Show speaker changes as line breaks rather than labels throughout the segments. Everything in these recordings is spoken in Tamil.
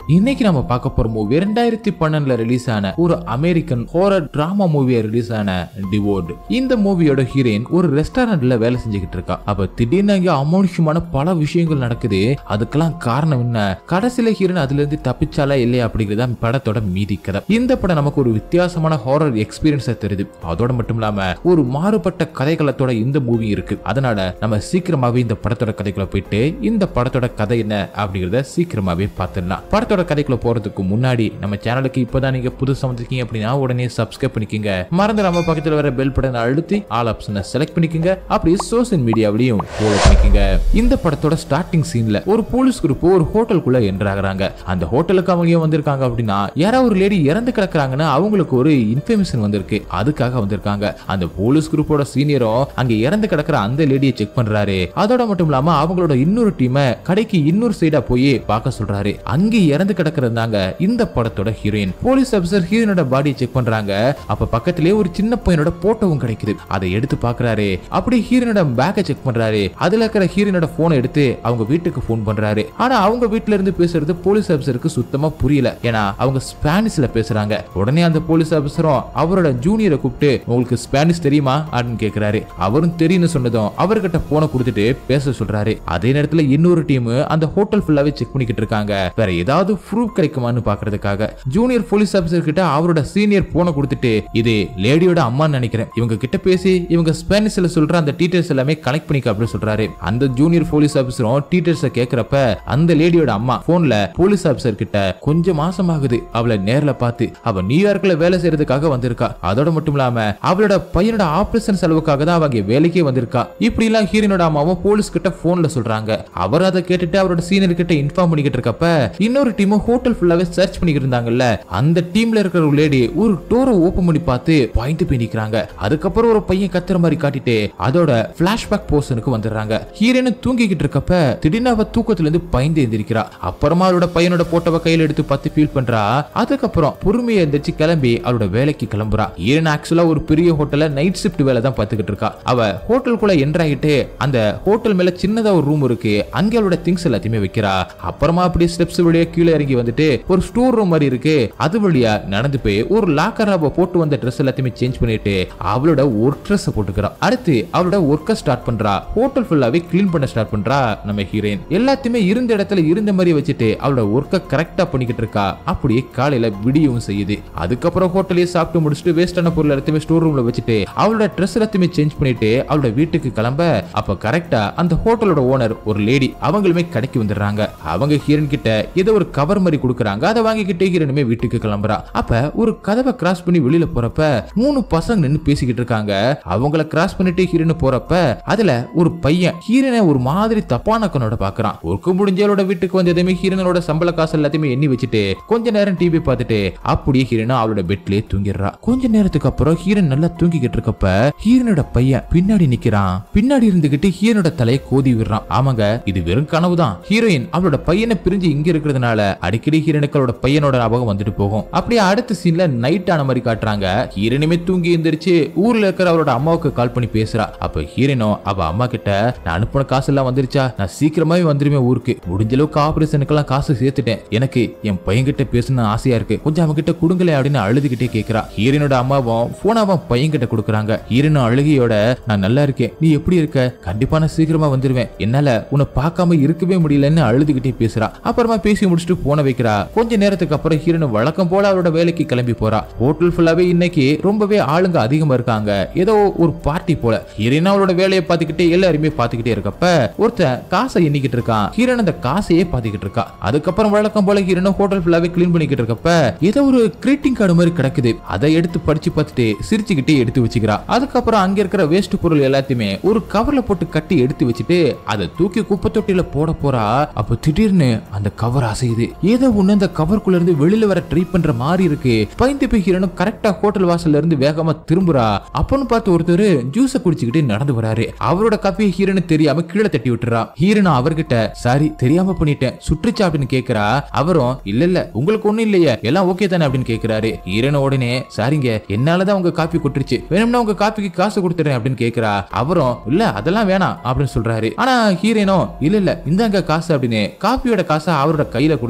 இன்னைக்கு நம்ம பார்க்க போற மூவி 2012 ரிலீஸ் ஆன ஒரு அமெரிக்கன் ஹாரர் டிராமா மூவியா ரிலீஸ் ஆன டிவோர்ட். இந்த மூவியோட ஹீரோயின் ஒரு ரெஸ்டாரண்ட்ல வேலை செஞ்சுக்கிட்டு இருக்கா. அப்ப திடீர்னு அங்க அமானுஷ்யமான பல விஷயங்கள் நடக்குது. அதுக்கெல்லாம் காரணம் என்ன, கடைசியில ஹீரோயின் அதுல இருந்து தப்பிச்சாலா இல்லையா அப்படிங்கறத படத்தோட மீதி கதை. இந்த படம் நமக்கு ஒரு வித்தியாசமான ஹாரர் எக்ஸ்பீரியன்ஸ் தருது. அதோட மட்டும் இல்லாம ஒரு மாறுபட்ட கதைகளத்தோட இந்த மூவி இருக்கு. அதனால நம்ம சீக்கிரமாவே இந்த படத்தோட கதைக்குள்ள போயிட்டு இந்த படத்தோட கதை என்ன அப்படிங்கறத சீக்கிரமாவே பார்த்துடலாம். படத்தோட கதைக்குள்ள போறதுக்கு முன்னாடி நம்ம சேனலுக்கு இப்பதான் நீங்க புதுசா வந்திருக்கீங்க அப்படின்னா உடனே சப்ஸ்கிரைப் பண்ணிக்கங்க. மறந்துடாம பக்கத்துல வர பெல் பட்டனை அழுத்தி ஆல் ஆப்ஷனை செலக்ட் பண்ணிக்கங்க. அப்படியே சோசியல் மீடியாவிலையும் ஃபாலோ பண்ணிக்கங்க. இந்த படத்தோட ஸ்டார்டிங் சீன்ல ஒரு போலீஸ் குரூப் ஒரு ஹோட்டலுக்குள்ள என்டர் ஆகுறாங்க. அந்த ஹோட்டலுக்கு அவங்க வந்திருக்காங்க அப்படின்னா யாரோ ஒரு லேடி இறந்து கிடக்குறாங்கன்னா அவங்களுக்கு ஒரு இன்ஃபர்மேஷன் வந்திருக்கு. அதுக்காக வந்திருக்காங்க. அந்த போலீஸ் குரூப்போட சீனியரும் அங்க இறந்து கிடக்குற அந்த லேடியை செக் பண்றாரு. அதோட மட்டும் இல்லாம அவங்களோட இன்னொரு டீமை கடைக்கு இன்னொரு சைடா போய் பார்க்க சொல்றாரு. அங்க இறந்து கிடக்குறதாங்க இந்த படத்தோட ஹீரோயின். போலீஸ் ஆபீசர் ஹீரோயினோட பாடியை செக் பண்றாங்க. அப்ப பக்கத்திலே ஒரு சின்ன பையனோட போட்டோவும் கிடைக்குது. அதை எடுத்து பாக்குறாரு. அப்படி ஹீரோயினோட பேக்கை செக் பண்றாரு. அதுல இருக்கிற ஹீரோயினோட போனை எடுத்து அவங்க வீட்டுக்கு போன் பண்றாரு. ஆனா அவங்க வீட்டுல இருந்து பேசுறது போலீஸ் ஆபீசருக்கு சுத்தமா புரியல. ஏன்னா அவங்க ஸ்பானிஷ்ல பேசுறாங்க. உடனே அந்த போலீஸ் ஆபீசரும் அவரோட ஜூனியரை கூப்பிட்டு உங்களுக்கு ஸ்பானிஷ் தெரியுமா அப்படின்னு கேக்குறாரு. அவரும் தெரியும்னு சொன்னதும் அவர்கிட்ட போனை கொடுத்துட்டு பேச சொல்றாரு. அதே நேரத்துல இன்னொரு டீம் அந்த ஹோட்டல் ஃபுல்லாவே செக் பண்ணிக்கிட்டு இருக்காங்க. வேற ஏதாவது ப்ரூஃப் கிடைக்குமான்னு பாக்குறதுக்காக ஜூனியர் போலீஸ் ஆபீசர் கிட்ட அவரோட சீனியர் போனை கொடுத்துட்டு இது லேடியோட அம்மான்னு நினைக்கிறேன், இவங்க கிட்ட பேசி இவங்க ஸ்பானிஷ்ல சொல்ற அந்த டீடைல்ஸ் எல்லாமே கனெக்ட் பண்ணிக்க அப்படின்னு சொல்றாரு. அந்த ஜூனியர் போலீஸ் ஆபீசரும் டீடைல்ஸ் கேக்குறப்ப அந்த லேடியோட அம்மா போன்ல போலீஸ் ஆபீசர் கிட்ட கொஞ்சம் மாசம் ஆகுது அவளை நேர்ல பார்த்து, அவ நியூயார்க்ல வேலை செய்யறதுக்காக வந்திருக்கா. அதோட மட்டும் இல்லாம அவளோட பையனோட ஆபரேஷன் செலவுக்காக தான் அவங்க வேலைக்கே வந்திருக்கா. இப்படி எல்லாம் ஹீரோனோட அம்மாவும் போலீஸ் கிட்ட போன்ல சொல்றாங்க. அவர் அதை கேட்டுட்டு அவரோட சீனியர் கிட்ட இன்ஃபார்ம் பண்ணிக்கிட்டு இருக்கப்ப இன்னொரு டீம் ஹோட்டல் ஃபுல்லாவே சர்ச் பண்ணிக்கிட்டு இருந்தாங்கல்ல, அந்த டீம்ல இருக்கிற ஒரு லேடி ஒரு டோரை ஓபன் பண்ணி பார்த்து பாயிண்ட் போய் நிக்கிறாங்க. அதுக்கப்புறம் ஒரு பையன் கத்துற மாதிரி காட்டிட்டு அதோட பிளாஷ்பேக் போர்ஷனுக்கு வந்துடுறாங்க. ஹீரோயின் தூங்கிக்கிட்டு இருக்கப்ப திடீர்னு அவ தூக்கத்துல இருந்து பயந்து எந்திரிக்கிறா. அப்புறமா அவளோட பையனோட போட்டோவை கையில எடுத்து பார்த்து ஃபீல் பண்றா. அதுக்கப்புறம் பொறுமையா எந்திரிச்சு கிளம்பி அவளோட வேலைக்கு கிளம்புறா. ஹீரோயின் ஆக்சுவலா ஒரு பெரிய ஹோட்டல்ல நைட் ஷிஃப்ட் வேலை தான் பார்த்துக்கிட்டு இருக்கா. அவ ஹோட்டலுக்குள்ள என்டர் ஆகிட்டு அந்த ஹோட்டல் மேல சின்னதா ஒரு ரூம் இருக்கு. அங்க அவளோட திங்ஸ் எல்லாத்தையுமே வைக்கிறா. அப்புறமா அப்படியே ஸ்டெப்ஸ் வழியா கீழே இறங்கி வந்துட்டு ஒரு ஸ்டோர் ரூம் மாதிரி இருக்கு. அது வழியா நடந்து போய் ஒரு லாக்கர்ல போட்டு வந்த ட்ரெஸ் எல்லாத்தையுமே சேஞ்ச் பண்ணிட்டு அவளோட ஒர்க் ட்ரெஸ் போட்டுக்கிறா. அடுத்து அவளோட ஒர்க்க ஸ்டார்ட் பண்றா. ஹோட்டல் ஃபுல்லாவே கிளீன் பண்ண ஸ்டார்ட் பண்றா நம்ம ஹீரோயின். எல்லாத்தையுமே இருந்த இடத்துல இருந்த மாதிரி வச்சுட்டு அவளோட ஒர்க்க கரெக்டா பண்ணிக்கிட்டு இருக்கா. அப்படியே காலையில விடியவும் செய்யுது. அதுக்கப்புறம் ஹோட்டலே சாப்பிட்டு முடிச்சுட்டு வேஸ்டான பொருள் எல்லாத்தையுமே ஸ்டோர் ரூம்ல வச்சுட்டு அவளோட ட்ரெஸ் எல்லாத்தையுமே சேஞ்ச் பண்ணிட்டு அவளோட வீட்டுக்கு கிளம்ப அப்ப கரெக்டா அந்த ஹோட்டலோட ஓனர் ஒரு லேடி அவங்களுமே கடைக்கு வந்துடுறாங்க. அவங்க ஹீரோயின் கிட்ட ஏதோ ஒரு கவர் மாதிரி கொடுக்குறாங்க. அதை வாங்கிக்கிட்டு ஹீரோயினுமே வீட்டுக்கு கிளம்புறா. அப்ப ஒரு கதவை கிராஸ் பண்ணி வெளியில போறப்ப 3 பசங்க நின்னு பேசிக்கிட்டு இருக்காங்க. அவங்கள கிராஸ் பண்ணிட்டு ஹீரோயின் போறப்ப அதுல ஒரு பையன் ஹீரோயினை ஒரு மாதிரி தப்பான கண்ணோட பாக்குறான். ஒர்க்கு முடிஞ்சவளோட வீட்டுக்கு வந்ததுமே ஹீரோயினோட சம்பள காசு எல்லாத்தையுமே எண்ணி வச்சுட்டு கொஞ்ச நேரம் டிவி பார்த்துட்டு அப்படியே ஹீரோயின் அவளோட பெட்லயே தூங்கிடுறா. கொஞ்ச நேரத்துக்கு அப்புறம் ஹீரோயின் நல்லா தூங்கிக்கிட்டு இருக்கப்ப ஹீரோனோட பையன் பின்னாடி நிக்கிறான். பின்னாடி இருந்துகிட்டு ஹீரோனோட தலையை கோதி விடுறான். ஆமாங்க, இது வெறும் கனவுதான். ஹீரோயின் அவளோட பையனை பிரிஞ்சு இங்க இருக்கிறதுனால அடிக்கடி ஹீரோனுக்கு அவளோட பையனோட ஞாபகம் வந்துட்டு போகும். அப்படியே அடுத்த சீன்ல நைட் ஆன மாதிரி காட்டுறாங்க. ஹீரோனுமே தூங்கி எந்திரிச்சு ஊர்ல இருக்கிற அவளோட அம்மாவுக்கு கால் பண்ணி பேசுறா. அப்ப ஹீரோனோ அவ அம்மா கிட்ட நான் அனுப்பின காசு எல்லாம் வந்துருச்சா, நான் சீக்கிரமாவே வந்துருவேன் ஊருக்கு, முடிஞ்ச அளவுக்கு ஆபரேஷனுக்கெல்லாம் காசு சேர்த்துட்டேன், எனக்கு என் பையன் கிட்ட பேசணும்னு ஆசையா இருக்கு, கொஞ்சம் அவன் கிட்ட கொடுங்களே அப்படின்னு அழுதுகிட்டே கேக்குறா. ஹீரோனோட அம்மாவும் போன் அவன் பையன் கிட்ட கொடுக்குறாங்க. ஹீரோனோ அழுகையோட நான் நல்லா இருக்கேன், நீ எப்படி இருக்க, கண்டிப்பா நான் சீக்கிரமா வந்துருவேன், என்னால உன்னை பார்க்காம இருக்கவே முடியலன்னு அழுதுகிட்டே பேசுறா. அப்புறமா பேசி முடிச்சுட்டு போன வைக்கிறா. கொஞ்ச நேரத்துக்கு அப்புறம் ஹீரோயின் வழக்கம் போல அவரோட வேலைக்கு கிளம்பி போறா. ஹோட்டல் ஃபுல்லாவே இன்னைக்கு ரொம்பவே ஆளுங்க அதிகமா இருக்காங்க. ஏதோ ஒரு பார்ட்டி போல. ஹீரோயின் அவரோட வேலையை பார்த்துக்கிட்டே எல்லாருமே பார்த்துக்கிட்டே இருக்கப்ப ஒருத்தன் காசை எண்ணிக்கிட்டு இருக்கான். ஹீரோயின் அந்த காசையே பார்த்துக்கிட்டு இருக்கா. அதுக்கப்புறம் வழக்கம் போல ஹீரோயின் ஹோட்டல் ஃபுல்லாவே கிளீன் பண்ணிக்கிட்டு இருக்கப்ப ஏதோ ஒரு கிரீட்டிங் கார்டு மாதிரி கிடக்குது. அதை எடுத்து படிச்சு பார்த்துட்டு சிரிச்சுக்கிட்டே எடுத்து வச்சுக்கிறா. அதுக்கப்புறம் அங்க இருக்கிற வேஸ்ட் பொருள் எல்லாத்தையுமே ஒரு கவர்ல போட்டு கட்டி எடுத்து வச்சுட்டு அதை தூக்கி குப்பை தொட்டியில போட போறா. அப்ப திடீர்னு அந்த கவர் அசையுது. ஏதோ ஒண்ணு அந்த கவருக்குள்ள இருந்து வெளியில வர ட்ரை பண்ற மாதிரி இருக்கு. பயந்து போய் ஹீரோனும் கரெக்டா ஹோட்டல் வாசல்ல இருந்து வேகமா திரும்புறா. அப்பன்னு பார்த்து ஒருத்தர் ஜூஸ குடிச்சுக்கிட்டு நடந்து வராரு. அவரோட காப்பியை ஹீரோனு தெரியாம கீழே தட்டி விட்டுறா. ஹீரோன் அவர்கிட்ட சாரி தெரியாம பண்ணிட்டேன் சுற்றுச்சா அப்படின்னு கேக்குறா. அவரும் இல்ல இல்ல உங்களுக்கு ஒண்ணும் இல்லையே எல்லாம் ஓகே தானே அப்படின்னு கேக்குறாரு. ஹீரோன் உடனே சாரிங்க என்னாலதான் உங்க காப்பி கொட்டுருச்சு, வேணும்னா உங்க காப்பிக்கு காசு கொடுத்துறேன் அப்படின்னு கேக்குறா. அவரும் இல்ல அதெல்லாம் வேணாம் அப்படின்னு சொல்றாரு. ஆனா ஹீரோனோ இல்ல இல்ல இந்தாங்க காசு அப்படின்னு காப்பியோட காசை அவரோட கையில கொடுத்து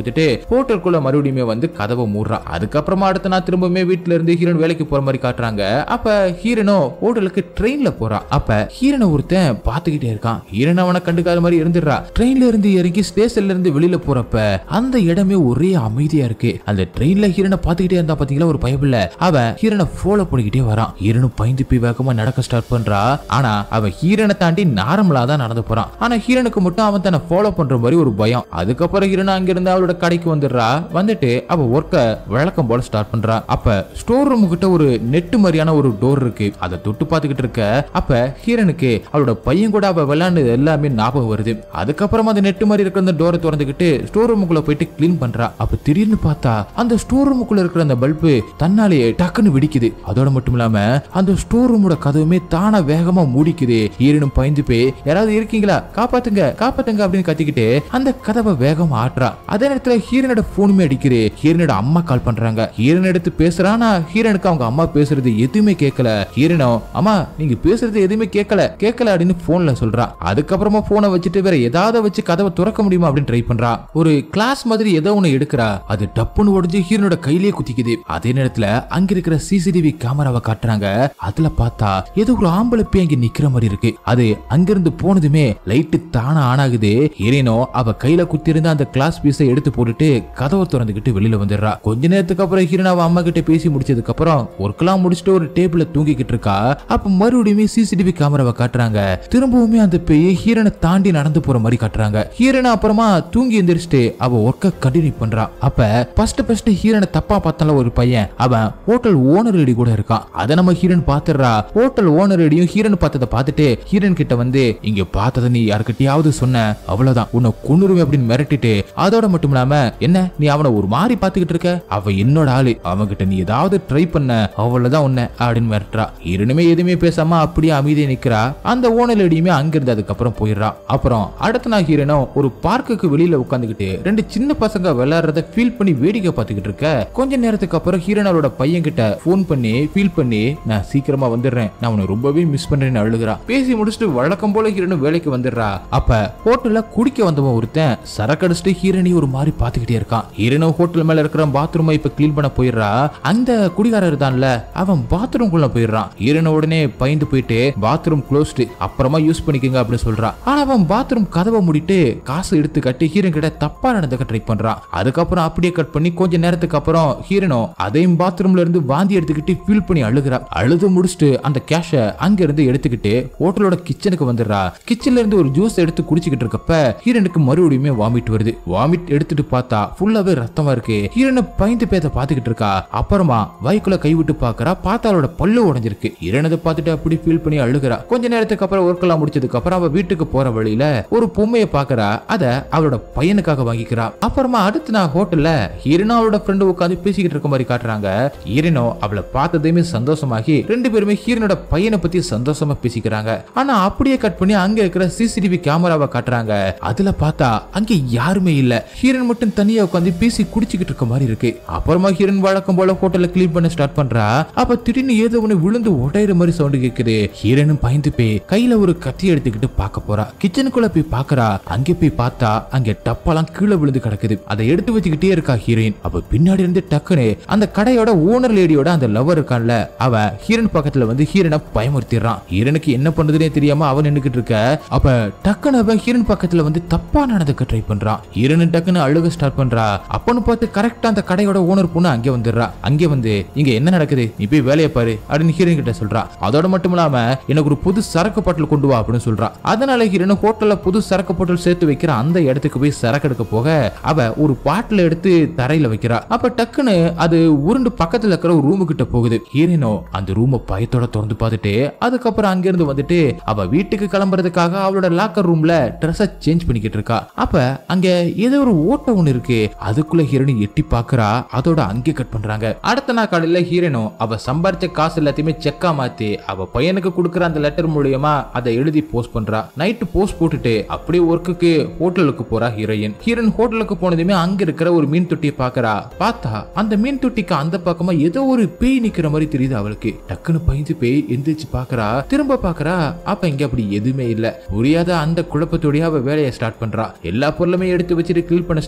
கொடுத்துட்டு ஹோட்டலுக்குள்ள மறுபடியும் வந்து கதவை மூடுறா. அதுக்கப்புறமா அடுத்த நாள் திரும்பவுமே வீட்டுல இருந்து ஹீரோன் வேலைக்கு போற மாதிரி காட்டுறாங்க. அப்ப ஹீரோனோ ஹோட்டலுக்கு ட்ரெயின்ல போறா. அப்ப ஹீரோனை ஒருத்தன் பாத்துக்கிட்டே இருக்கான். ஹீரோன் அவனை கண்டுக்காத மாதிரி இருந்துடுறா. ட்ரெயின்ல இருந்து இறங்கி ஸ்டேஷன்ல இருந்து வெளியில போறப்ப அந்த இடமே ஒரே அமைதியா இருக்கு. அந்த ட்ரெயின்ல ஹீரோனை பாத்துக்கிட்டே இருந்தா பாத்தீங்களா ஒரு பயபில்ல, அவன் ஹீரோனை ஃபாலோ பண்ணிக்கிட்டே வரான். ஹீரோனும் பயந்து போய் வேகமா நடக்க ஸ்டார்ட் பண்றா. ஆனா அவன் ஹீரோனை தாண்டி நார்மலா தான் நடந்து போறான். ஆனா ஹீரோனுக்கு மட்டும் அவன் தன்னை ஃபாலோ பண்ற மாதிரி ஒரு பயம். அதுக்கப்புறம் ஹீரோன் அங்க இருந்து அவளோட கடைக்கு வந்துடுறா. வந்துட்டு அவ ஒர்க்க வழக்கம் போல ஸ்டார்ட் பண்றா. அப்ப ஸ்டோர் ரூம் கிட்ட ஒரு நெட் மாதிரியான ஒரு டோர் இருக்கு. அதை தொட்டு பாத்துக்கிட்டு இருக்க அப்ப ஹீரோனுக்கு அவளோட பையன் கூட அவ விளையாண்டது எல்லாமே ஞாபகம் வருது. அதுக்கப்புறமா அந்த நெட் மாதிரி இருக்கிற அந்த டோரை திறந்துக்கிட்டு ஸ்டோர் ரூமுக்குள்ள போயிட்டு கிளீன் பண்றா. அப்ப திடீர்னு பார்த்தா அந்த ஸ்டோர் ரூமுக்குள்ள இருக்கிற அந்த பல்பு தன்னாலேயே டக்குன்னு வெடிக்குது. அதோட மட்டும் இல்லாம அந்த ஸ்டோர் ரூமோட கதவுமே தானா வேகமா மூடிக்குது. ஹீரோனும் பயந்து போய் யாராவது இருக்கீங்களா, காப்பாத்துங்க காப்பாத்துங்க அப்படின்னு கத்திக்கிட்டு அந்த கதவை வேகமா ஆட்டுறா. அதே நேரத்துல ஹீரோனோட போனுமே அடிக்குது. ஹீரோனோட அம்மா கால் பண்றாங்க. ஹீரோன் எடுத்து பேசுறானா ஹீரோனுக்கு அவங்க அம்மா பேசுறது எதுவுமே கேட்கல. ஹீரோனோ அம்மா நீங்க பேசுறது எதுவுமே கேட்கல அப்படின்னு போன்ல சொல்றா. அதுக்கப்புறமா போனை வச்சுட்டு வேற ஏதாவது வச்சு கதவை திறக்க முடியுமா அப்படின்னு ட்ரை பண்றா. ஒரு கிளாஸ் மாதிரி ஏதோ ஒண்ணு எடுக்கிறா. அது டப்புன்னு உடைஞ்சு ஹீரோனோட கையிலேயே குத்திக்குது. அதே நேரத்துல அங்க இருக்கிற சிசிடிவி கேமராவை காட்டுறாங்க. அதுல பார்த்தா ஏதோ ஒரு ஆம்பளை பேய் அங்க நிக்கிற மாதிரி இருக்கு. அது அங்கிருந்து போனதுமே லைட் தானா ஆன் ஆகுது. ஹீரோனோ அவ கையில குத்தி இருந்த அந்த கிளாஸ் பீஸை எடுத்து போட்டுட்டு கதவை திறந்துகிட்டு வெளியில வந்துடுறா. கொஞ்ச நேரத்துக்கு அப்புறம் ஹீரோன் அவ அம்மா கிட்ட பேசி முடிச்சதுக்கு அப்புறம் ஒர்க்கெல்லாம் முடிச்சுட்டு ஒரு டேபிள்ல தூங்கிக்கிட்டு இருக்கா. அப்ப மறுபடியும் சிசிடிவி கேமராவை காட்டுறாங்க. திரும்பவுமே அந்த பேய் ஹீரோனை தாண்டி நடந்து போற மாதிரி காட்டுறாங்க. ஹீரோனை அப்புறமா தூங்கி எந்திரிச்சிட்டு அவ ஒர்க்க கண்டினியூ பண்றா. அப்ப ஃபர்ஸ்ட் ஹீரோனை தப்பா பார்த்தால ஒரு பையன் அவன் ஹோட்டல் ஓனர் ரெடி கூட இருக்கான். அதை நம்ம ஹீரோன் பாத்துறா. ஹோட்டல் ஓனர் ரெடியும் ஹீரோன் பார்த்ததை பார்த்துட்டு ஹீரோன் கிட்ட வந்து இங்க பார்த்ததை நீ யாருக்கிட்டையாவது சொன்ன அவ்வளவுதான் உன்னை கொன்னுருவேன் அப்படின்னு மிரட்டிட்டு அதோட மட்டும் இல்லாம என்ன நீ அவனை ஒரு மாதிரி பாத்துக்கிட்டு இருக்க, அவ என்னோட ஆளு, அவன்கிட்ட நீ ஏதாவது ட்ரை பண்ண அவ்வளவுதான் உன்ன அப்படின்னு மிரட்டுறா. ஹீரோனுமே எதுவுமே பேசாம அப்படியே அமைதியா நிக்கிறா. அந்த ஓனர் லேடியுமே அங்கிருந்து அதுக்கப்புறம் போயிடுறா. அப்புறம் அடுத்த நாள் ஹீரோனும் ஒரு பார்க்குக்கு வெளியில உட்காந்துக்கிட்டு ரெண்டு சின்ன பசங்க விளையாடுறத ஃபீல் பண்ணி வேடிக்கை பார்த்துக்கிட்டு இருக்க. கொஞ்ச நேரத்துக்கு அப்புறம் ஹீரோனோட பையன் கிட்ட போன் பண்ணி ஃபீல் பண்ணி நான் சீக்கிரமா வந்துடுறேன், நான் உன்னை ரொம்பவே மிஸ் பண்றேன்னு அழுகுறா. பேசி முடிச்சுட்டு வழக்கம் போல ஹீரோனும் வேலைக்கு வந்துடுறா. அப்ப ஹோட்டல்ல குடிக்க வந்தவன் ஒருத்தன் சரக்கடிச்சிட்டு ஹீரோனி ஒரு மாதிரி பாத்துக்கிட்டே இருக்கான். ஹீரோனோ ஹோட்டல் மேல இருக்கிற பாத்ரூமை இப்ப கிளீன் பண்ண போயிடுறா. அந்த குடிகாரர் தான்ல அவன் பாத்ரூம் குள்ள போயிடுறான். ஹீரோன உடனே பயந்து போயிட்டு பாத்ரூம் க்ளோஸ்டு அப்புறமா யூஸ் பண்ணிக்கங்க அப்படின்னு சொல்றான். ஆனா அவன் பாத்ரூம் கதவை மூடிட்டு காசு எடுத்து கட்டி ஹீரோன் கிட்ட தப்பா நடந்துக்க ட்ரை பண்றான். அதுக்கப்புறம் அப்படியே கட் பண்ணி கொஞ்ச நேரத்துக்கு அப்புறம் ஹீரோனோ அதையும் பாத்ரூம்ல இருந்து வாந்தி எடுத்துக்கிட்டு ஃபீல் பண்ணி அழுகுறா. அழுது முடிச்சுட்டு அந்த கேஷ அங்க இருந்து எடுத்துக்கிட்டு ஹோட்டலோட கிச்சனுக்கு வந்துடுறா. கிச்சன்ல இருந்து ஒரு ஜூஸ் எடுத்து குடிச்சுக்கிட்டு இருக்கப்ப ஹீரோனுக்கு மறுபடியும் வாமிட் வருது. வாமிட் எடுத்துட்டு பார்த்தா ஃபுல்லாவே ரத்தமா இருக்கு. ஹீரோனை பயந்து பேத பாத்துக்கிட்டு இருக்கா. அப்புறமா வாய்க்குள்ள கைவிட்டு பாக்குறா. பார்த்தாலோட பல்லு உடைஞ்சிருக்கு. ஹீரோனை பார்த்துட்டு அப்படி ஃபீல் பண்ணி அழுகுறா. கொஞ்ச நேரத்துக்கு அப்புறம் ஒர்க் எல்லாம் முடிச்சதுக்கு அப்புறம் அவ வீட்டுக்கு போற வழியில ஒரு பொம்மையை பாக்குறா. அத அவளோட பையனுக்காக வாங்கிக்கிறா. அப்புறமா அடுத்து நான் ஹோட்டல்ல ஹீரோனோ அவளோட ஃப்ரெண்டு உட்காந்து பேசிக்கிட்டு இருக்க மாதிரி காட்டுறாங்க. ஹீரோனோ அவளை பார்த்ததுமே சந்தோஷமாகி ரெண்டு பேருமே ஹீரோனோட பையனை பத்தி சந்தோஷமா பேசிக்கிறாங்க. ஆனா அப்படியே கட் பண்ணி அங்க இருக்கிற சிசிடிவி கேமராவை காட்டுறாங்க. அதுல பார்த்தா அங்க யாருமே இல்ல. ஹீரோன் மட்டும் தனியா உட்காந்து பேசி குடிச்சுக்கிட்டு இருக்க மாதிரி இருக்கு. அப்புறமா ஹீரோன் வழக்கம் போல ஹோட்டல்ல கிளீன் பண்ண ஸ்டார்ட் பண்றா. அப்ப திடீர்னு ஏதோ ஒண்ணு விழுந்து உடையிற மாதிரி சவுண்ட் கேக்குது. ஹீரோனும் பயந்து போய் கையில ஒரு கத்தி எடுத்துக்கிட்டு பார்க்க போறா. கிச்சனுக்குள்ள போய் பாக்குறா. அங்க போய் பார்த்தா அங்க டப்பாலாம் கீழே விழுந்து கிடக்குது. அதை எடுத்து வச்சுக்கிட்டே இருக்கா ஹீரோயின். அப்ப பின்னாடி இருந்து டக்குன்னு அந்த கடையோட ஓனர் லேடியோட அந்த லவர் இருக்கான்ல அவன் ஹீரோன் பக்கத்துல வந்து ஹீரோனை பயமுறுத்திடுறான். ஹீரோனுக்கு என்ன பண்றதுனே தெரியாம அவன் நின்னுக்கிட்டு இருக்க. அப்ப டக்குன்னு அவன் ஹீரோன் பக்கத்துல வந்து தப்பா நடந்துக்க ட்ரை பண்றான். ஹீரோன் டக்குன்னு அழுக ஸ்டார்ட் பண்றா. அப்பன்னு பார்த்து கரெக்டா அந்த கடையோட ஓனர் பொண்ணு அங்கே வந்துடுறா. அங்கே வந்து இங்க என்ன நடக்குது, நீ போய் வேலையை பாரு அப்படின்னு ஹீரோயின் கிட்ட சொல்றா. அதோட மட்டும் இல்லாம எனக்கு ஒரு புது சரக்கு பாட்டில் கொண்டு வா அப்படின்னு சொல்றா. அதனால ஹீரோன் ஹோட்டல்ல புது சரக்கு பாட்டில் சேர்த்து வைக்கிற அந்த இடத்துக்கு போய் சரக்கு எடுக்க போக அவ ஒரு பாட்டில் எடுத்து தரையில வைக்கிறா. அப்ப டக்குன்னு அது உருண்டு பக்கத்துல இருக்கிற ஒரு ரூமு கிட்ட போகுது. ஹீரோனோ அந்த ரூமை பயத்தோட திறந்து பார்த்துட்டு அதுக்கப்புறம் அங்கிருந்து வந்துட்டு அவ வீட்டுக்கு கிளம்புறதுக்காக அவளோட லாக்கர் ரூம்ல ட்ரெஸ்ஸை சேஞ்ச் பண்ணிக்கிட்டு இருக்கா. அப்ப அங்க ஏதோ ஒரு ஓட்ட ஒண்ணு இருக்கு. அதுக்குள்ள ஹீரோயின் எட்டி பாக்குறா. அதோட அங்கே கட் பண்றாங்க. அடுத்த நாள் காலையில ஹீரோனோ அவ சம்பாரிச்ச காசு எல்லாத்தையுமே செக்கா மாத்தி அவ பையனுக்கு கொடுக்குற அந்த லெட்டர் மூலியமா அதை எழுதி போஸ்ட் பண்றா. நைட்டு போஸ்ட் போட்டுட்டு அப்படியே ஒர்க்குக்கு ஹோட்டலுக்கு போறா ஹீரோயின். ஹீரோயின் ஹோட்டலுக்கு போனதுமே அங்க இருக்கிற ஒரு மீன் தொட்டியை பாக்குறா. பார்த்தா அந்த மீன் தொட்டிக்கு அந்த பக்கமா ஏதோ ஒரு பேய் நிக்கிற மாதிரி தெரியுது அவளுக்கு. டக்குன்னு பயந்து பேய் எந்திரிச்சு பாக்குறா. திரும்ப பாக்குறா. அப்ப இங்க அப்படி எதுவுமே இல்ல. புரியாத அந்த குழப்பத்தோடய அவ வேலையை ஸ்டார்ட் பண்றா. எல்லா பொருளுமே எடுத்து வச்சுட்டு கிளீன் பண்ண ஸ்டார்ட்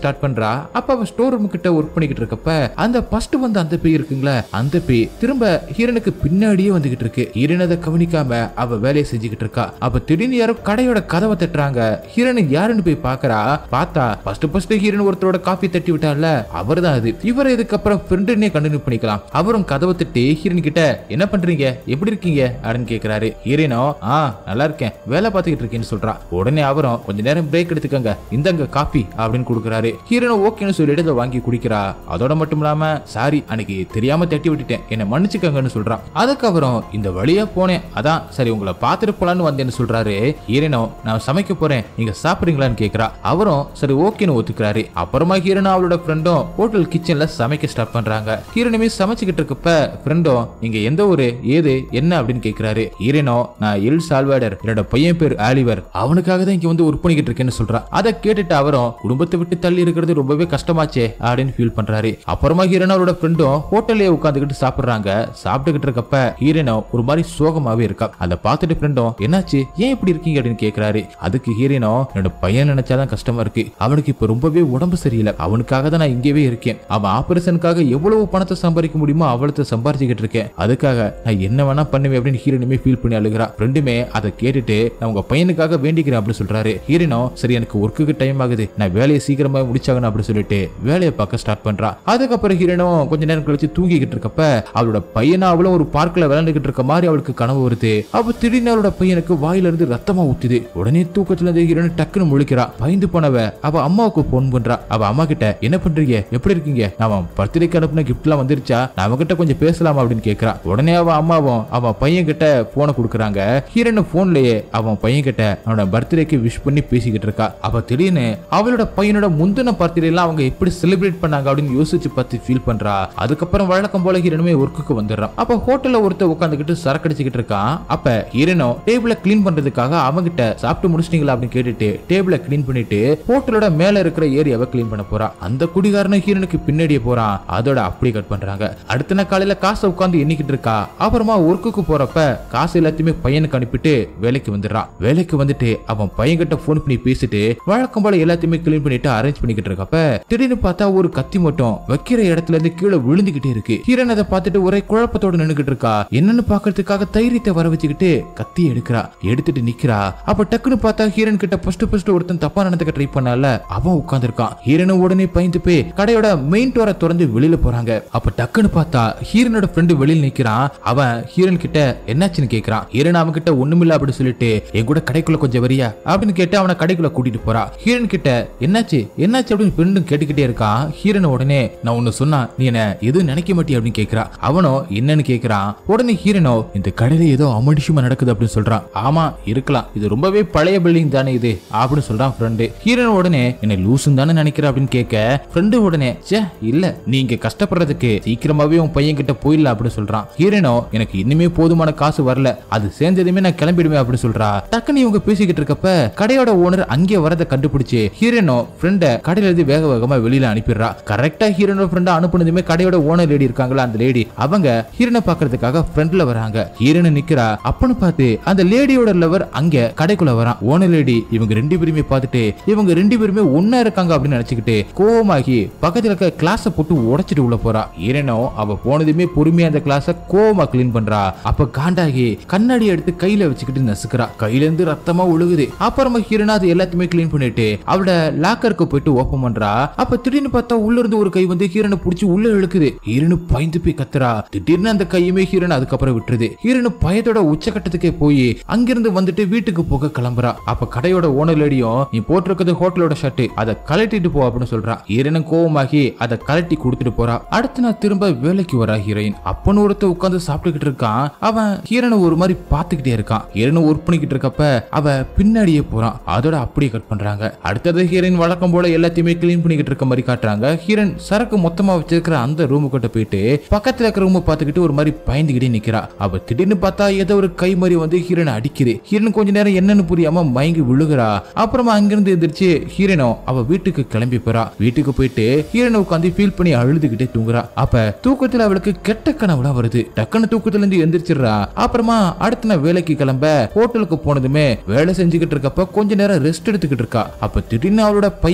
ஸ்டார்ட் பண்றா. அப்ப அவ ஸ்டோர் ரூம் கிட்ட ஒர்க் பண்ணிக்கிட்டு இருக்கப்ப அந்த ஃபர்ஸ்ட் வந்து அந்த பேய் இருக்குங்களா, அந்த பேய் திரும்ப ஹீரோனுக்கு பின்னாடியே வந்துகிட்டு இருக்கு. ஹீரோன் அதை கவனிக்காம அவ வேலையை செஞ்சுக்கிட்டு இருக்கா. அப்ப திடீர்னு யாரோ கடையோட கதவை தட்டுறாங்க. ஹீரோன் யாருன்னு போய் பாக்குறா. பார்த்தா ஃபர்ஸ்ட் ஹீரோன் ஒருத்தரோட காஃபி தட்டி விட்டால, அவர்தான் அது. இவரை இதுக்கப்புறம் ஃப்ரெண்டுன்னே கண்டினியூ பண்ணிக்கலாம். அவரும் கதவை தட்டி ஹீரோன் கிட்ட என்ன பண்றீங்க, எப்படி இருக்கீங்க அப்படின்னு கேக்குறாரு. ஹீரோனோ நல்லா இருக்கேன், வேலை பார்த்துக்கிட்டு இருக்கேன்னு சொல்றா. உடனே அவரும் கொஞ்ச நேரம் பிரேக் எடுத்துக்கங்க, இந்தங்க காஃபி அப்படின்னு கொடுக்குறாரு. ஹீரோனோ ஓகேன்னு சொல்லிட்டு அதை வாங்கி குடிக்கிறா. அதோட மட்டும் இல்லாம சாரி அன்னைக்கு தெரியாம தட்டி விட்டுட்டேன், என்ன மன்னிச்சுக்கங்கன்னு சொல்றான். அதுக்கப்புறம் இந்த வழியா போனேன், அதான் சரி உங்களை பார்த்துட்டு போலான்னு வந்தேன்னு சொல்றாரு. ஹீரோனோ நான் சமைக்க போறேன், நீங்க சாப்பிடுறீங்களான்னு கேக்குறா. அவரும் சரி ஓகேன்னு ஒத்துக்கிறாரு. அப்புறமா ஹீரோனோ அவளோட ஃப்ரெண்டும் ஹோட்டல் கிச்சன்ல சமைக்க ஸ்டார்ட் பண்றாங்க. ஹீரோனுமே சமைச்சுக்கிட்டு இருக்கப்ப ஃப்ரெண்டும் நீங்க எந்த ஊரு ஏது என்ன அப்படின்னு கேக்குறாரு. ஹீரோனோ நான் எல் சால்வாடர், என்னோட பையன் பேர் ஆலிவர், அவனுக்காக தான் இங்க வந்து ஒர்க் பண்ணிக்கிட்டு இருக்கேன்னு சொல்றா. அதை கேட்டுட்டு அவரும் குடும்பத்தை விட்டு தள்ளி இருக்கிறது ரொம்பவே கஷ்டமாச்சே அப்படின்னு ஃபீல் பண்றாரு. அப்புறமா ஹீரோனோ அவரோட ஃப்ரெண்டும் ஹோட்டல்லே உட்காந்துக்கிட்டு சாப்பிடுறாங்க. சாப்பிட்டுக்கிட்டு இருக்கப்ப ஹீரோனோ ஒரு மாதிரி சோகமாவே இருக்கா. அதை பார்த்துட்டு ஃப்ரெண்டும் என்னாச்சு ஏன் இப்படி இருக்கீங்க அப்படின்னு கேக்குறாரு. அதுக்கு ஹீரோனோ என்னோட பையன் நினைச்சாதான் கஷ்டமா இருக்கு, அவனுக்கு இப்ப ரொம்பவே உடம்பு சரியில்லை, அவனுக்காக தான் நான் இங்கேயே இருக்கேன், அவன் ஆபரேஷனுக்காக எவ்வளவு பணத்தை சம்பாதிக்க முடியுமோ அவ்வளவு சம்பாதிச்சுக்கிட்டு இருக்கேன், அதுக்காக நான் என்ன வேணா பண்ணுவேன் அப்படின்னு ஹீரோனுமே ஃபீல் பண்ணி அழுகிறா. ஃப்ரெண்டுமே அதை கேட்டுட்டு நான் உங்க பையனுக்காக வேண்டிக்கிறேன் அப்படின்னு சொல்றாரு. ஹீரோனோ சரி எனக்கு ஒர்க்குக்கு டைம் ஆகுது, நான் வேலையை சீக்கிரமா முடிச்சாகணும் அப்படின்னு சொல்லிட்டு வேலையை பார்க்க ஸ்டார்ட் பண்றா. அதுக்கப்புறம் ஹீரோனோ கொஞ்ச நேரம் கழிச்சு தூங்கிக்கிட்டு இருக்கப்ப அவளோட பையனா அவளும் ஒரு பார்க்ல விளையாண்டுகிட்டு இருக்க மாதிரி அவளுக்கு கனவு வருது. அப்ப திடீர்னு அவளோட பையனுக்கு வாயில இருந்து ரத்தமா ஊத்துது. உடனே தூக்கத்துல இருந்து ஹீரோனு டக்குன்னு முழிக்கிறா. பயந்து போனவ அவ அம்மாவுக்கு போன் பண்றா. அவ அம்மா கிட்ட என்ன பண்றீங்க, எப்படி இருக்கீங்க, நான் பர்த்டேக்கு அனுப்பின கிஃப்ட் எல்லாம் வந்துருச்சா, நான் அவகிட்ட கொஞ்சம் பேசலாமா அப்படின்னு கேக்குறா. உடனே அவ அம்மாவும் அவன் பையன் கிட்ட போனை கொடுக்குறாங்க. ஹீரோனு போன்லயே அவன் பையன் கிட்ட அவனோட பர்த்டேக்கு விஷ் பண்ணி பேசிக்கிட்டு இருக்கா. அப்ப திடீர்னு அவளோட பையனோட முந்தின பர்த்டே எல்லாம் அவங்க எப்படி செலிப்ரேட் பண்ணாங்க அப்படின்னு யோசிச்சு பார்த்து ஃபீல் பண்றா. அதுக்கப்புறம் வழக்கம் போல ஹீரோனுமே ஒர்க்குக்கு வந்துடுறான். அப்ப ஹோட்டல்ல ஒருத்தர் உட்காந்துக்கிட்டு சரக்கடிச்சுக்கிட்டு இருக்கான். அப்ப ஹீரோனோ டேபிள கிளீன் பண்றதுக்காக அவங்கிட்ட சாப்பிட்டு முடிச்சிட்டீங்களா அப்படின்னு கேட்டுட்டு டேபிள கிளீன் பண்ணிட்டு ஹோட்டலோட மேல இருக்கிற ஏரியாவை கிளீன் பண்ண போறான். அந்த குடிகாரன ஹீரோனுக்கு பின்னாடியே போறான். அதோட அப்படி கட் பண்றாங்க. அடுத்த நாள் காலையில காசை உட்காந்து எண்ணிக்கிட்டு இருக்கா. அப்புறமா ஒர்க்குக்கு போறப்ப காசு எல்லாத்தையுமே பையனுக்கு அனுப்பிட்டு வேலைக்கு வந்துடுறான். வேலைக்கு வந்துட்டு அவன் பையன் கிட்ட போன் பண்ணி பேசிட்டு வழக்கம் போல எல்லாத்தையுமே கிளீன் பண்ணிட்டு அரேஞ்ச் பண்ணிக்கிட்டு இருக்கப்ப திடீர்னு பார்த்தா ஒரு கத்தி மட்டும் வைக்கிற இடத்துல இருந்து கீழே விழுந்துகிட்டே இருக்கு. ஹீரோன் அதை பார்த்துட்டு ஒரே குழப்பத்தோட நின்னுகிட்டு இருக்கா. என்னன்னு பாக்குறதுக்காக தைரியத்தை வர வச்சுக்கிட்டு கத்தி எடுக்கிறா. எடுத்துட்டு நிக்கிறா. அப்ப டக்குன்னு பார்த்தா ஹீரோன் கிட்ட ஃபர்ஸ்ட் ஒருத்தன் தப்பா நடந்துக்க ட்ரை பண்ணால அவன் உட்கார்ந்திருக்கான். ஹீரோன் உடனே பயந்து போய் கடையோட மெயின் டோரை திறந்து வெளியில போறாங்க. அப்ப டக்குன்னு பார்த்தா ஹீரோனோட ஃப்ரெண்டு வெளியில நிக்கிறான். அவன் ஹீரோன் கிட்ட என்னாச்சுன்னு கேக்குறான். ஹீரோன் அவன் கிட்ட ஒண்ணுமில்ல அப்படின்னு சொல்லிட்டு என் கூட கடைக்குள்ள கொஞ்சம் வரியா அப்படின்னு கேட்டு அவனை கடைக்குள்ள கூட்டிட்டு போறா. ஹீரோன் கிட்ட என்னாச்சு என்னாச்சு அப்படின்னு ஃப்ரெண்டும் கேட்டுக்கிட்டே இருக்கான். ஹீரோன் உடனே நான் ஒன்னு சொன்னா நீ என்ன எதுவும் நினைக்க மாட்டியா அப்படின்னு கேக்குறா. அவனோ என்னன்னு கேக்குறான். உடனே ஹீரோனோ இந்த கடையில ஏதோ அமளிஷமா நடக்குது அப்படின்னு சொல்றான். ஆமா இருக்கலாம், இது ரொம்பவே பழைய பில்டிங் தானே இது அப்படின்னு சொல்றான் ஃப்ரெண்டு. ஹீரோன் உடனே என்ன லூசுன்னு தானே நினைக்கிற அப்படின்னு கேட்க ஃப்ரெண்டு உடனே சே இல்ல நீங்க கஷ்டப்படுறதுக்கு சீக்கிரமாவே உன் பையன் கிட்ட போயிடலாம் அப்படின்னு சொல்றான். ஹீரோனோ எனக்கு இன்னுமே போதுமான காசு வரல, அது சேர்ந்ததுமே நான் கிளம்பிடுவேன் அப்படின்னு சொல்றா. டக்குன்னு இவங்க பேசிக்கிட்டு இருக்கப்ப கடையோட ஓனர் அங்கே வரத கண்டுபிடிச்சு ஹீரோனோ ஃப்ரெண்ட கடையில இருந்து வேக வேகமா வெளியில அனுப்பிடுறா. கரெக்டா ஹீரோனோ ஃப்ரெண்ட அனுப்புனதுமே கடையோட ஓனர் லேடி இருக்காங்களா அந்த லேடி அவங்க ஹீரோனை பாக்குறதுக்காக ஃப்ரெண்ட்ல வராங்க. ஹீரோனை நிக்கிறா. அப்பன்னு பார்த்து அந்த லேடியோட லவர் அங்க கடைக்குள்ள வரான். ஓனர் லேடி இவங்க ரெண்டு பேருமே பார்த்துட்டு இவங்க ரெண்டு பேருமே ஒன்னா இருக்காங்க அப்படின்னு நினைச்சுக்கிட்டு கோவமாகி பக்கத்துல இருக்க கிளாஸ போட்டு உடைச்சிட்டு உள்ள போறா. ஹீரோனோ அவ போனதுமே பொறுமையா அந்த கிளாஸ கோவமா கிளீன் பண்றா. அப்ப காண்டாகி கண்ணாடி எடுத்து கையில வச்சுக்கிட்டு நசுக்கிறா. கையில இருந்து ரத்தமா ஒழுகுது. அப்புறமா ஹீரோனா அது எல்லாத்தையுமே கிளீன் பண்ணிட்டு அவளோட லாக்கருக்கு போயிட்டு ஓபன் பண்றா. அப்ப திடீர்னு பார்த்தா உள்ள இருந்து ஒரு கை வந்து ஹீரோனை புடிச்சு உள்ள இழுக்குது. ஹீரோனு பயந்து போய் கத்துறா. திடீர்னு அந்த கையுமே ஹீரோன் அதுக்கப்புறம் விட்டுருது. ஹீரோனு பயத்தோட உச்சகட்டத்துக்கே போய் அங்கிருந்து வந்துட்டு வீட்டுக்கு போக கிளம்புறா. அப்ப கடையோட ஓனர் லேடியும் நீ போட்டிருக்கிறது ஹோட்டலோட ஷர்ட், அதை கழட்டிட்டு போ அப்படின்னு சொல்றா. ஹீரோனும் கோவமாகி அதை கழட்டி கொடுத்துட்டு போறா. அடுத்து நான் திரும்ப வேலைக்கு வரா ஹீரோயின். அப்பன்னு ஒருத்த உட்காந்து சாப்பிட்டுக்கிட்டு இருக்கான். அவன் ஹீரோனை ஒரு மாதிரி பாத்துக்கிட்டே இருக்கான். ஹீரோன் ஒர்க் பண்ணிக்கிட்டு இருக்கப்ப அவ பின்னாடியே போறான். அதோட அப்படியே கட் பண்றாங்க. அடுத்தது ஹீரோயின் வழக்கம் போல எல்லாத்தையுமே கிளீன் பண்ணிக்கிட்டு இருக்க மாதிரி காட்டுறாங்க. ஹீரோன் சரக்கு மொத்தமா வச்சிருக்கிற அந்த ரூமு கிட்ட போயிட்டு பக்கத்துல இருக்கிற ரூம் பாத்துக்கிட்டு ஒரு மாதிரி பயந்துகிட்டே நிக்கிறா. அவ திடீர்னு பார்த்தா ஏதோ ஒரு கை மாதிரி வந்து ஹீரோனை அடிக்குது. ஹீரோன் கொஞ்ச நேரம் என்னன்னு புரியாம மயங்கி விழுகிறா. அப்புறமா அங்கிருந்து எந்திரிச்சு ஹீரோனோ அவ வீட்டுக்கு கிளம்பி போறா. வீட்டுக்கு போயிட்டு ஹீரோனை உட்காந்து ஃபீல் பண்ணி அழுதுகிட்டே தூங்குறா. அப்ப தூக்கத்துல அவளுக்கு கெட்ட கனவுலாம் வருது. டக்குன்னு தூக்கத்துல இருந்து எந்திரிச்சிடுறா. அப்புறமா அடுத்த நாள் வேலைக்கு கிளம்ப ஹோட்டலுக்கு போனதுமே வேலை செஞ்சுக்கிட்டு இருக்கப்ப கொஞ்ச நேரம் ரெஸ்ட் எடுத்துக்கிட்டு இருக்கா. அப்ப திடீர்னு அவளோட பையன்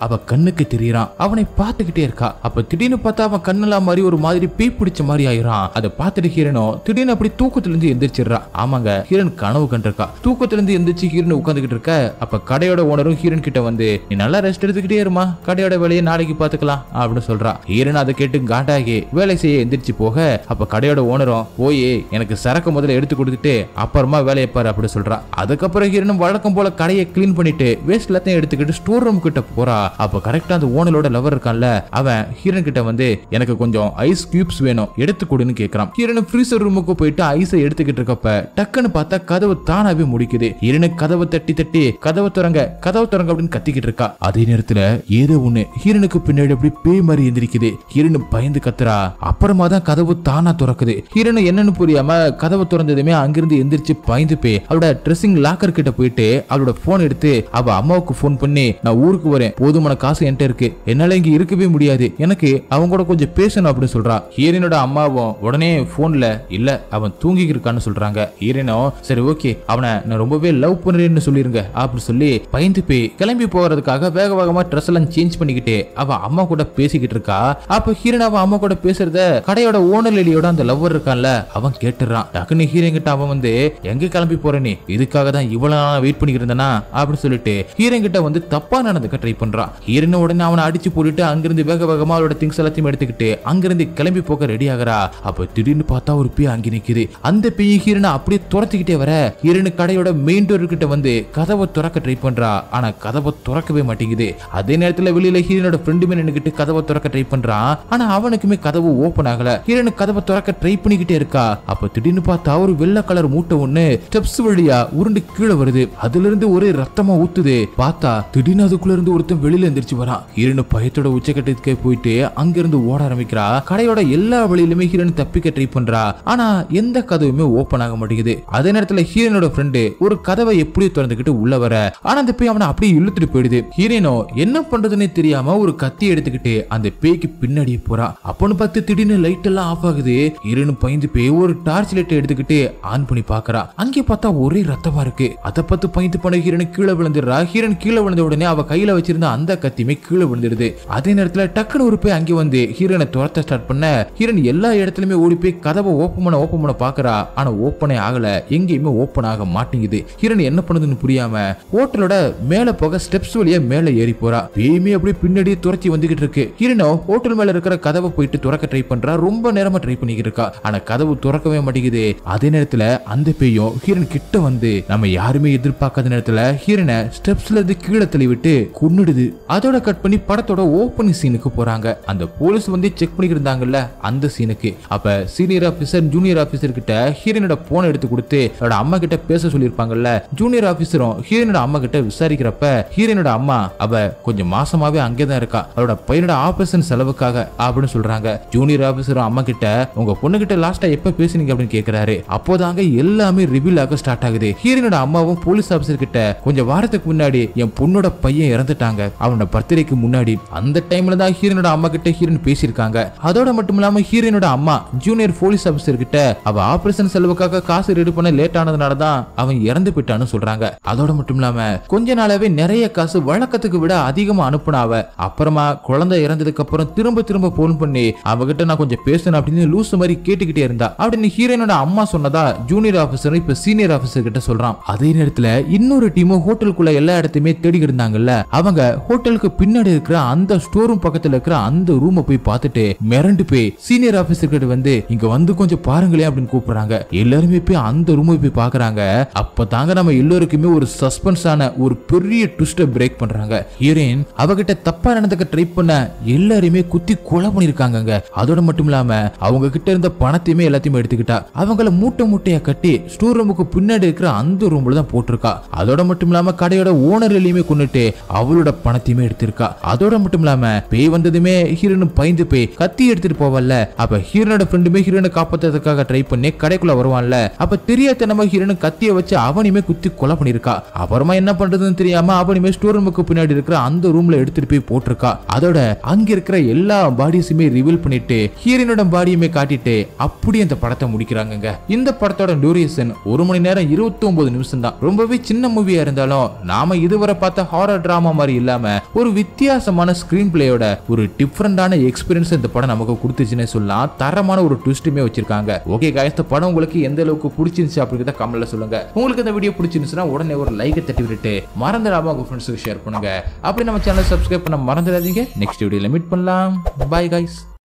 அவ கண்ணுக்கு தெரியறான். அவனை பார்த்துக்கிட்டே இருக்கா. அப்ப திடீர்னு பார்த்தா அவன் கண்ணெல்லாம் மாதிரி ஒரு மாதிரி பேய் பிடிச்ச மாதிரி ஆயிரான். அதை பார்த்துட்டு ஹீரனோ திடீர்னு அப்படி தூக்கத்துல இருந்து எந்திரிச்சிடறா. ஆமாங்க, ஹீரன் கனவு கண்டிருக்கா. தூக்கத்துல இருந்து எந்திரிச்சு ஹீரன் உட்காந்துக்கிட்டு இருக்க. அப்ப கடையோட ஓனரும் ஹீரன் கிட்ட வந்து நீ நல்லா ரெஸ்ட் எடுத்துக்கிட்டே இருமா, கடையோட வேலையை நாளைக்கு பாத்துக்கலாம் அப்படின்னு சொல்றா. ஹீரன் அதை கேட்டு காண்டாகி வேலை செய்ய எந்திரிச்சு போக, அப்ப கடையோட ஓனரும் போய் எனக்கு சரக்கு முதல்ல எடுத்து கொடுத்துட்டு அப்புறமா வேலையை பாரு அப்படி சொல்றா. அதுக்கப்புறம் ஹீரனும் வழக்கம் போல கடையை கிளீன் பண்ணிட்டு வேஸ்ட் எல்லாத்தையும் எடுத்துக்கிட்டு ஸ்டோர் ரூம் கிட்ட போறா. அப்ப கரெக்டா அந்த ஓனரோட லவர் இருக்கான்ல, அவன் ஹீரன் கிட்ட வந்து எனக்கு கொஞ்சம் ஐஸ் கியூப்ஸ் வேணும் எடுத்து கொடுன்னு கேக்குறான். ஹீரன் ஃப்ரீசர் ரூமுக்கு போயிட்டு ஐஸை எடுத்துக்கிட்டு இருக்கப்ப டக்குன்னு பார்த்தா கதவு தானாவே முடிக்குது. ஹீரனு கதவை தட்டி தட்டி கதவை திறங்க அப்படின்னு கத்திக்கிட்டு இருக்கா. அதே நேரத்துல ஏதோ ஒண்ணு ஹீரனுக்கு பின்னாடி அப்படி பேய் மாதிரி எந்திரிக்குது. ஹீரனு பயந்து கத்துறா. அப்புறமா தான் கதவு தானா திறக்குது. ஹீரனு என்னன்னு புரியாம கதவு திறந்ததுமே அங்கிருந்து எந்திரிச்சு பயந்து போய் அவளோட ட்ரெஸ்ஸிங் லாக்கர் கிட்ட போயிட்டு அவளோட போன் எடுத்து அவ அம்மாவுக்கு போன் பண்ணி நான் ஊருக்கு வரேன், போதுமான காசு என்கிட்ட இருக்கு, என்னால இங்க இருக்கவே முடியாது, எனக்கு அவங்க கூட கொஞ்சம் பேசணும் அப்படின்னு சொல்றா. ஹீரனோட அம்மாவும் உடனே போன்ல இல்ல அவன் தூங்கி இருக்கான்னு சொல்றாங்க. ஹீரனோ சரி ஓகே அவனை நான் ரொம்பவே லவ் பண்றேன்னு சொல்லிருங்க அப்படின்னு சொல்லி பயந்து போய் கிளம்பி போறதுக்காக வேக வேகமா ட்ரெஸ் எல்லாம் சேஞ்ச் பண்ணிக்கிட்டு அவ அம்மா கூட பேசிக்கிட்டு இருக்கா. அப்ப ஹீரன் அவ அம்மா கூட பேசுறத கடையோட ஓனர் லேடியோட அந்த லவ்வர் இருக்கான்ல அவன் கேட்டுறான். டக்குன்னு ஹீரன் கிட்ட அவன் வந்து எங்க கிளம்பி போற நீ, இதுக்காக தான் இவ்வளவு நாளா வெயிட் பண்ணிக்கிட்டு இருந்தனா அப்படின்னு சொல்லிட்டு ஹீரன் கிட்ட வந்து தப்பா நடந்துக்க ட்ரை பண்றான். ஹீரன் உடனே அவனை அடிச்சு போட்டுட்டு அங்கிருந்து வேக வேகமா அவளோட திங்ஸ் எல்லாத்தையும் எடுத்துக்கிட்டு அங்கிருந்து கிளம்பி போக ரெடி ஆகிறா. அப்ப திடீர்னு பார்த்தா ஒரு பேய் அங்கே நிக்குது. அந்த பேய் ஹீரனை அப்படியே துரத்திக்கிட்டே வர ஹீரன் கடையோட மெயின் டோர் கிட்ட வந்து கதவை துறக்க ட்ரை பண்றா. ஆனா கதவை துறக்கவே மாட்டேங்குது. அதே நேரத்துல வெளியில ஹீரனோட ஃப்ரெண்டுமே நின்னுக்கிட்டு கதவை துறக்க ட்ரை பண்றான். ஆனா அவனுக்குமே கதவு ஓபன் ஆகல. ஹீரன் கதவை துறக்க ட்ரை பண்ணிக்கிட்டே இருக்கா. அப்ப திடீர்னு பார்த்தா ஒரு வெள்ளை கலர் மூட்டை ஒண்ணு ஸ்டெப்ஸ் வழியா உருண்டு கீழே வருது. அதுல இருந்து ஒரே ரத்தமா ஊத்துது. பார்த்தா திடீர்னு அதுக்குள்ள இருந்து ஒருத்தன் வெளியில எந்திரிச்சு வரான். ஹீரன் பயத்தோட உச்சக்கட்டத்துக்கு போயிட்டு அங்கிருந்து ஓட ஆரம்பிக்கிறா. கடையோட எல்லா வழியிலுமே ஹீரன் தப்பிக்க ட்ரை பண்றா. ஆனா எந்த கதவுமே ஓபன் ஆக மாட்டேங்குது. அதே நேரத்துல ஹீரனோட ஃப்ரெண்டு ஒரு கதவை எப்படியோ திறந்துக்கிட்டு உள்ள வர, ஆனா அந்த பேய் அவனை அப்படியே இழுத்துட்டு போயிடுது. ஹீரனோ என்ன பண்றதுன்னு தெரியாம ஒரு கத்தி எடுத்துக்கிட்டு அந்த பேய்க்கு பின்னாடியே போறா. அப்பன்னு பார்த்து திடீர்னு லைட் எல்லாம் ஆஃப் ஆகுது. ஹீரனு பயந்து போய் ஒரு டார்ச் லைட் எடுத்துக்கிட்டு ஆன் பண்ணி பாக்குறா. அங்கே பார்த்தா ஒரே ரத்தமா இருக்கு. அதை பார்த்து பயந்து பண்ண ஹீரன் கீழே விழுந்துடுறா. ஹீரன் கீழே விழுந்த உடனே அவ கையில வச்சிருந்த அந்த கத்தியுமே கீழே விழுந்துடுது. அதே நேரத்துல டக்குன்னு ஒரு பேய் அங்கே வந்து ஹீரனை துரத்த ஸ்டார்ட் பண்ண ஹீரன் எல்லா இடத்துலயுமே ஓடி போய் கதவை ஓபன் பண்ண பாக்குறா. ஆனா ஓப்பனே ஆகல, எங்கேயுமே ஓபன் ஆக மாட்டேங்குது. ஹீரன் என்ன பண்ணுதுன்னு புரியாம ஹோட்டலோட மேல போக ஸ்டெப்ஸ் வழியா மேல ஏறி போறா. பேயுமே அப்படியே பின்னாடியே துரத்தி வந்துகிட்டு இருக்கு. ஹீரனோ ஹோட்டல் மேல இருக்கிற கதவை போயிட்டு துறக்க ட்ரை பண்றா. ரொம்ப நேரமா ட்ரை பண்ணிக்கிட்டு இருக்கா. ஆனா கதவு துறக்கவே மாட்டேங்குது. அதே நேரத்துல அந்த பேயும் ஹீரன் கிட்ட வந்து நம்ம யாருமே எதிர்பார்க்காத நேரத்துல ஹீரனை ஸ்டெப்ஸ்ல இருந்து கீழே தள்ளி விட்டு கொன்னுடுது. அதோட கட் பண்ணி படத்தோட ஓப்பனிங் சீனுக்கு போறாங்க. அந்த போலீஸ் வந்து செக் பண்ணிக்கிட்டு இருந்தாங்கல்ல அந்த சீனுக்கு. அப்ப சீனியர் ஆபீசர் ஜூனியர் ஆபீசர் கிட்ட ஹீரனோட போன் எடுத்து கொடுத்து அவரோட அம்மா கிட்ட பேச சொல்லிருப்பாங்கல்ல. ஜூனியர் ஆபீசரும் ஹீரனோட அம்மா கிட்ட விசாரிக்கிறப்ப ஹீரனோட அம்மா அவ கொஞ்சம் மாசமாவே அங்கேதான் இருக்கா, அவரோட பையனோட ஆபரேஷன் செலவுக்காக அப்படின்னு சொல்றாங்க. ஜூனியர் ஆபீசரும் அம்மா கிட்ட உங்க பொண்ணு கிட்ட லாஸ்டா எப்ப பேசுனீங்க அப்படின்னு கேக்குறாரு. அப்போதாங்க எல்லாமே ரிவீல் ஆக ஸ்டார்ட் ஆகுது. ஹீரனோட அம்மாவும் போலீஸ் ஆபீசர் கிட்ட கொஞ்சம் வாரத்துக்கு முன்னாடி என் பொண்ணோட பையன் இறந்துட்டாங்க, அவனோட பர்த்டேக்கு முன்னாடி. அந்த டைம்ல தான் ஹீரனோட அம்மா கிட்ட ஹீரன் பேசியிருக்காங்க. அதோட மட்டும் இல்லாம ஹீரனோட அம்மா ஜூனியர் போலீஸ் ஆபீசர் கிட்ட அவ ஆபரேஷன் செலவுக்காக காசு ரெடி பண்ண லேட் ஆனதுனாலதான் அவன் இறந்து போயிட்டான்னு சொல்றாங்க. அதோட மட்டும் இல்லாம கொஞ்ச நாளாவே நிறைய காசு வழக்கத்துக்கு விட அதிகமா அனுப்புனாவ. அப்புறமா குழந்தை இறந்ததுக்கு அப்புறம் திரும்ப போன் பண்ணி அவகிட்ட நான் கொஞ்சம் பேசணும் அப்படின்னு லூஸ் மாதிரி கேட்டுக்கிட்டே இருந்தா அப்படின்னு ஹீரோனோட அம்மா சொன்னதா ஜூனியர் ஆபீசர் இப்ப சீனியர் ஆபீசர் கிட்ட சொல்றான். அதே நேரத்துல இன்னொரு டீம் ஹோட்டலுக்குள்ள எல்லா இடத்தையுமே தேடி இருந்தாங்கல்ல. அவங்க ஹோட்டலுக்கு பின்னாடி இருக்கிற அந்த ஸ்டோர் ரூம் பக்கத்துல இருக்கிற அந்த ரூமை போய் பார்த்துட்டு மிரண்டு போய் சீனியர் ஆபீசர் கிட்ட வந்து இங்க வந்து கொஞ்சம் பாருங்களேன் அப்படின்னு கூப்பிடுறாங்க. எல்லாருமே போய் அந்த ரூமை போய் பாக்குறாங்க. அப்பதாங்க நம்ம எல்லாருக்குமே ஒரு சஸ்பென்ஸான ஒரு பெரிய ட்விஸ்ட பிரேக் பண்றாங்க. ஹீரோயின் அவகிட்ட தப்பா நடந்துக்க ட்ரை பண்ண எல்லாரையுமே குத்தி கொலை பண்ணிருக்காங்க. அதோட மட்டும் இல்லாம அவங்க கிட்ட இருந்த பணத்தையுமே எல்லாத்தையுமே எடுத்துக்கிட்டா. அவங்கள மூட்டையா கட்டி ஸ்டோர் ரூமுக்கு பின்னாடி இருக்கிற அந்த ரூம்ல தான் போட்டிருக்கா. அதோட மட்டும் இல்லாம கடையோட ஓனர் எல்லையுமே கொண்டுட்டு அவளோட பணத்தையுமே எடுத்திருக்கா. அதோட மட்டும் இல்லாம பேய் வந்ததுமே ஹீரோனும் பயந்து போய் கத்தி எடுத்துட்டு போவல்ல. அப்ப ஹீரோனோட ஃப்ரெண்டுமே ஹீரோனை காப்பாத்துறதுக்காக ட்ரை பண்ணி கடைக்குள்ள வருவான்ல. அப்ப தெரியாதனமா ஹீரோனு கத்திய வச்சு அவனையுமே குத்தி கொலை பண்ணிருக்கா. அப்புறமா என்ன பண்றதுன்னு தெரியாம அவனையுமே ஸ்டோர் ரூமுக்கு பின்னாடி இருக்கிற அந்த ரூம்ல எடுத்துட்டு போய் போட்டிருக்கா. அதோட அங்க இருக்கிற எல்லா பாடிஸுமே ரிவீல் பண்ணிட்டு ஹீரோனோட பாடியுமே காட்டிட்டு அப்படி அந்த படத்தை முடிக்கிறாங்க. இந்த படத்தோட டியூரேஷன் 1 மணி நேரம் 29 நிமிஷம் தான். ரொம்பவே சின்ன மூவியா இருந்தாலும் நாம இதுவரை பார்த்த ஹாரர் டிராமா மாதிரி இல்லாம ஒரு வித்தியாசமான ஸ்கிரீன் பிளேயோட ஒரு டிஃபரெண்டான எக்ஸ்பீரியன்ஸ் இந்த படம் நமக்கு கொடுத்துச்சுன்னு சொல்லலாம். தரமான ஒரு ட்விஸ்ட்டுமே வச்சிருக்காங்க. ஓகே गाइस, இந்த படம் உங்களுக்கு எந்த அளவுக்கு பிடிச்சிருந்துச்சு அப்படிங்கறத கமெண்ட்ல சொல்லுங்க. உங்களுக்கு இந்த வீடியோ பிடிச்சிருந்துச்சுன்னா உடனே ஒரு லைக்கை தட்டி விட்டுட்டு மறந்துடாம உங்க ஃப்ரெண்ட்ஸுக்கு ஷேர் பண்ணுங்க. அப்படி நம்ம சேனலை சப்ஸ்கிரைப் பண்ண மறந்துடாதீங்க. நெக்ஸ்ட் வீடியோல மீட் பண்ணலாம். Bye guys.